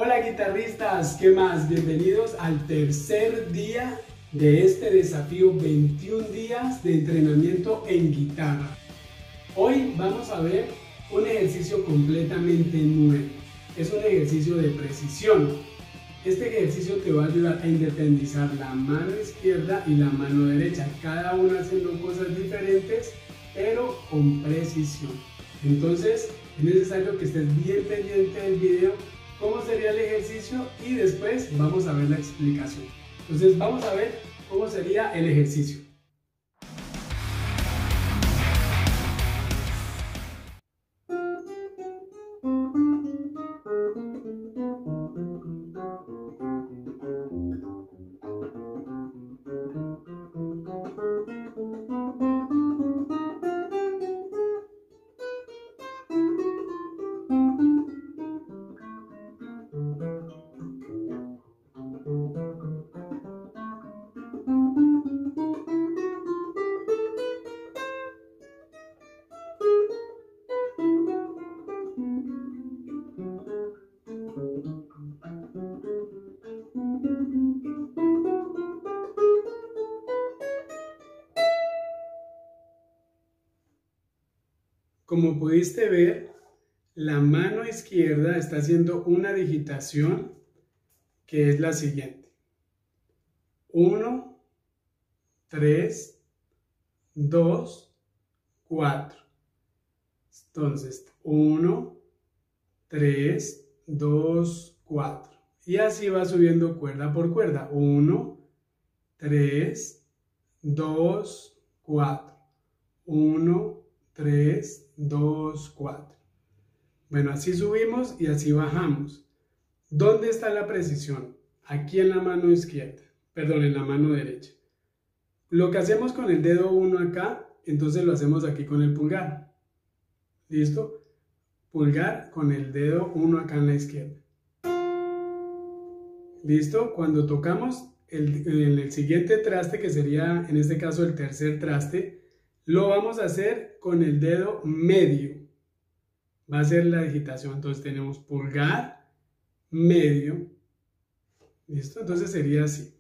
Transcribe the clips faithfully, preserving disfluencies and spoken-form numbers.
Hola guitarristas, ¿qué más? Bienvenidos al tercer día de este desafío veintiún días de entrenamiento en guitarra. Hoy vamos a ver un ejercicio completamente nuevo. Es un ejercicio de precisión. Este ejercicio te va a ayudar a independizar la mano izquierda y la mano derecha, cada una haciendo cosas diferentes, pero con precisión. Entonces es necesario que estés bien pendiente del video, cómo sería el ejercicio, y después vamos a ver la explicación. Entonces vamos a ver cómo sería el ejercicio. Como pudiste ver, la mano izquierda está haciendo una digitación que es la siguiente: uno, tres, dos, cuatro. Entonces, uno, tres, dos, cuatro. Y así va subiendo cuerda por cuerda. uno, tres, dos, cuatro. uno, tres, dos, cuatro. Bueno, así subimos y así bajamos. ¿Dónde está la precisión? Aquí en la mano izquierda, perdón, en la mano derecha. Lo que hacemos con el dedo uno acá, entonces lo hacemos aquí con el pulgar. ¿Listo? Pulgar con el dedo uno acá en la izquierda. ¿Listo? Cuando tocamos el, el, el siguiente traste, que sería en este caso el tercer traste, lo vamos a hacer con el dedo medio. Va a ser la digitación. Entonces tenemos pulgar, medio. ¿Listo? Entonces sería así.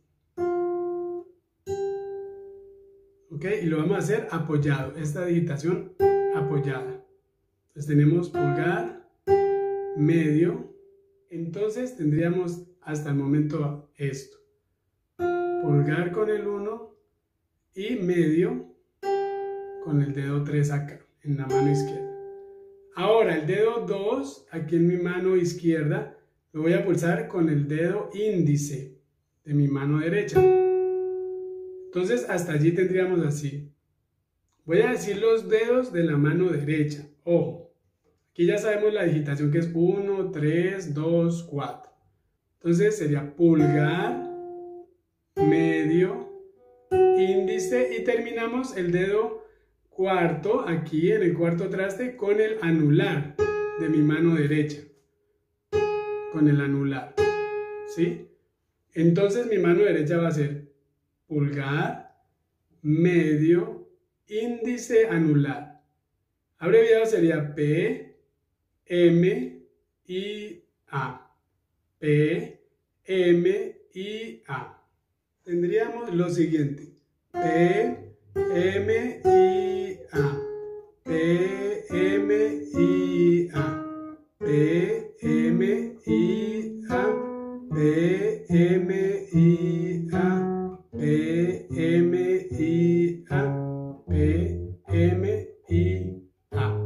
¿Ok? Y lo vamos a hacer apoyado. Esta digitación apoyada. Entonces tenemos pulgar, medio. Entonces tendríamos hasta el momento esto. Pulgar con el uno y medio con el dedo tres acá, en la mano izquierda. Ahora el dedo dos, aquí en mi mano izquierda, lo voy a pulsar con el dedo índice de mi mano derecha. Entonces hasta allí tendríamos así. Voy a decir los dedos de la mano derecha. Ojo, aquí ya sabemos la digitación, que es uno, tres, dos, cuatro. Entonces sería pulgar, medio, índice, y terminamos el dedo cuarto, aquí en el cuarto traste, con el anular de mi mano derecha. Con el anular. ¿Sí? Entonces mi mano derecha va a ser pulgar, medio, índice, anular. Abreviado sería P, M, I, A. P, M, I, A. Tendríamos lo siguiente: P, M, I, A. P, M, I, A. P, M, I, A. P, M, I, A. P, M, I, A. P, M, I, A.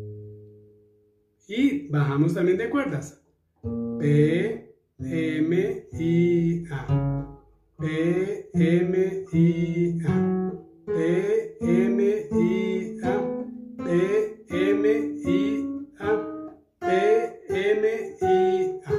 Y bajamos también de cuerdas. P, M, I, A. P, M, I, A. P, M, I, A. P, M, I, A. P, M, I, A.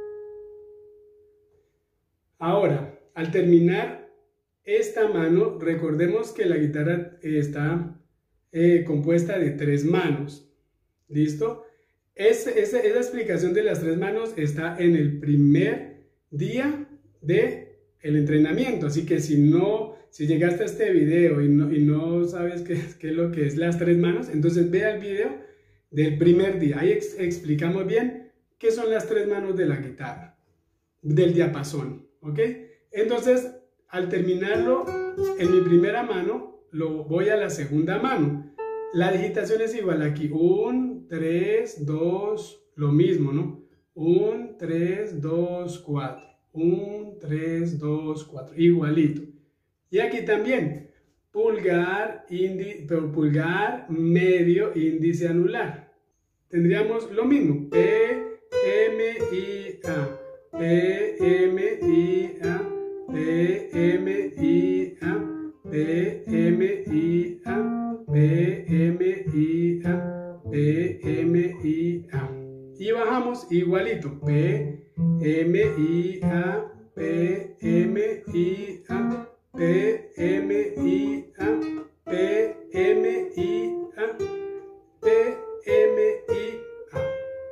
Ahora, al terminar esta mano, recordemos que la guitarra está eh, compuesta de tres manos. ¿Listo? Es, esa, esa explicación de las tres manos está en el primer día del entrenamiento. Así que si no, si llegaste a este video y no, y no sabes qué, qué es lo que es las tres manos, entonces ve al video del primer día. Ahí ex, explicamos bien ¿qué son las tres manos de la guitarra? Del diapasón, ¿ok? Entonces, al terminarlo en mi primera mano, lo voy a la segunda mano. La digitación es igual aquí, uno, tres, dos, lo mismo, ¿no? uno, tres, dos, cuatro, uno, tres, dos, cuatro, igualito. Y aquí también, pulgar, índice, pulgar, medio, índice, anular. Tendríamos lo mismo, P, M, I, A, P, M, I, A, P, M, I, A, P, M, I, A, P, M, I, A, P, M, I, A. Y bajamos igualito, P, M, I, A, P, M, I, A, P, M, I, A, P, M, I, A, P, M, I, A.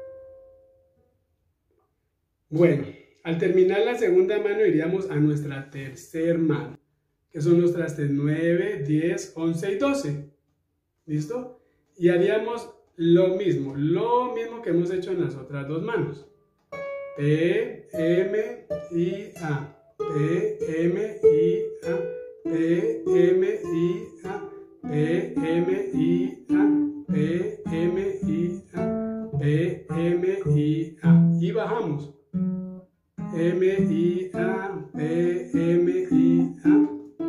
Bueno, al terminar la segunda mano iríamos a nuestra tercera mano, que son los trastes nueve, diez, once y doce. ¿Listo? Y haríamos lo mismo, lo mismo que hemos hecho en las otras dos manos. P, M, I, A, P, M, I, A, P, M, I, A, P, M, I, A, P, M, I, A, P, M, I, A. Y bajamos. M, I, A, P, M, I, A.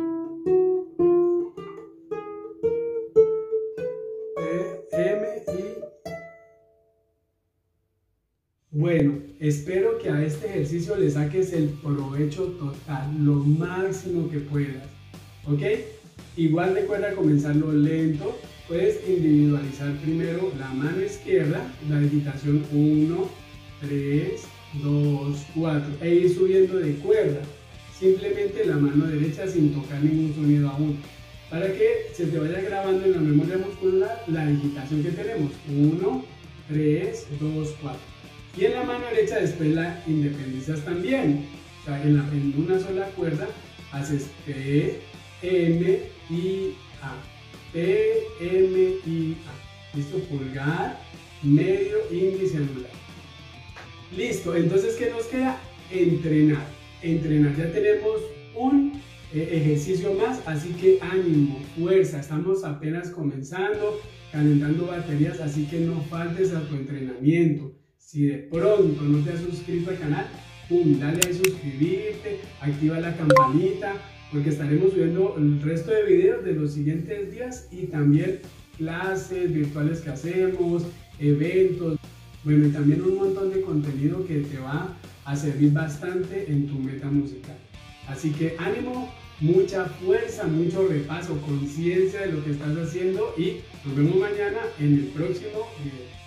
Bueno, espero que a este ejercicio le saques el provecho total, lo máximo que puedas, ¿ok? Igual recuerda comenzarlo lento, puedes individualizar primero la mano izquierda, la digitación uno, tres, dos, cuatro, e ir subiendo de cuerda, simplemente la mano derecha sin tocar ningún sonido aún, para que se te vaya grabando en la memoria muscular la digitación que tenemos, uno, tres, dos, cuatro. Y en la mano derecha después la independizas también. O sea, en, la, en una sola cuerda haces P, M, I, A. P, M, I, A. ¿Listo? Pulgar, medio, índice, anular. Listo. Entonces, ¿qué nos queda? Entrenar. Entrenar. Ya tenemos un eh, ejercicio más, así que ánimo, fuerza. Estamos apenas comenzando, calentando baterías, así que no faltes a tu entrenamiento. Si de pronto no te has suscrito al canal, pum, dale ahí suscribirte, activa la campanita, porque estaremos subiendo el resto de videos de los siguientes días y también clases virtuales que hacemos, eventos, bueno, y también un montón de contenido que te va a servir bastante en tu meta musical. Así que ánimo, mucha fuerza, mucho repaso, conciencia de lo que estás haciendo y nos vemos mañana en el próximo video.